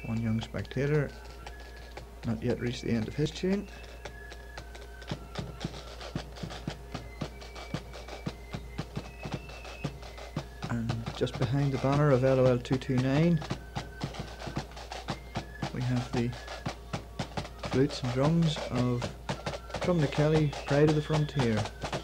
One young spectator, not yet reached the end of his chain. And just behind the banner of LOL 229 we have the flutes and drums of Kelly, Pride of the Frontier.